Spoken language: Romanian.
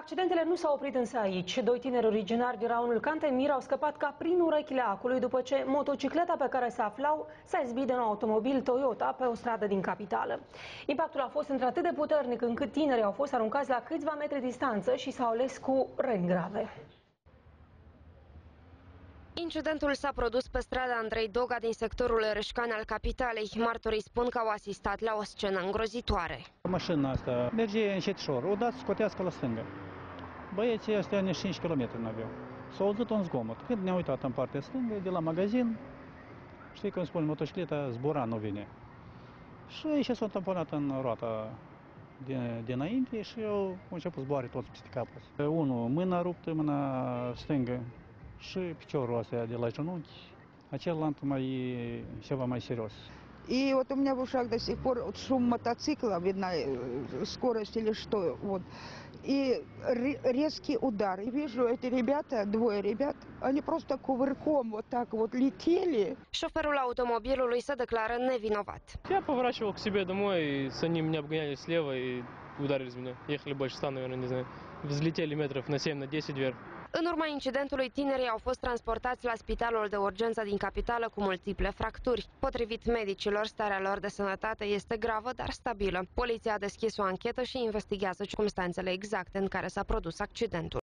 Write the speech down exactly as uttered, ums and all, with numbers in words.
Accidentele nu s-au oprit însă aici. Doi tineri originari din raionul Cantemir au scăpat ca prin urechile acului după ce motocicleta pe care se aflau s-a izbit de un automobil Toyota pe o stradă din capitală. Impactul a fost într-atât de puternic încât tinerii au fost aruncați la câțiva metri distanță și s-au ales cu răni grave. Incidentul s-a produs pe strada Andrei Doga din sectorul Reșcani al capitalei. Martorii spun că au asistat la o scenă îngrozitoare. Mașina asta merge încetișor, odată scotească la stângă. Băieții ăștia nici cinci kilometri n-aveau. S-au auzit un zgomot. Când ne-au uitat în partea stângă, de la magazin, știi cum spun, motocicleta zbura, nu vine. Și și s-a tamponat în roata din, dinainte și au început zboare toți peste capul. Unul, mâna ruptă, mâna stângă și piciorul ăsta de la genunchi. Acelalaltă mai ceva mai serios. И вот у меня в ушах до сих пор вот шум мотоцикла, видно, скорость или что, вот. И резкий удар. И вижу, эти ребята, двое ребят, они просто кувырком вот так вот летели. Șoferul automobilului se declară nevinovat. Я поворачивал к себе домой, и с ним меня обгоняли слева и ударили меня. Ехали больше ста, наверное, не знаю. Взлетели метров на семь, на десять вверх. În urma incidentului, tinerii au fost transportați la spitalul de urgență din capitală cu multiple fracturi. Potrivit medicilor, starea lor de sănătate este gravă, dar stabilă. Poliția a deschis o anchetă și investigează circumstanțele exacte în care s-a produs accidentul.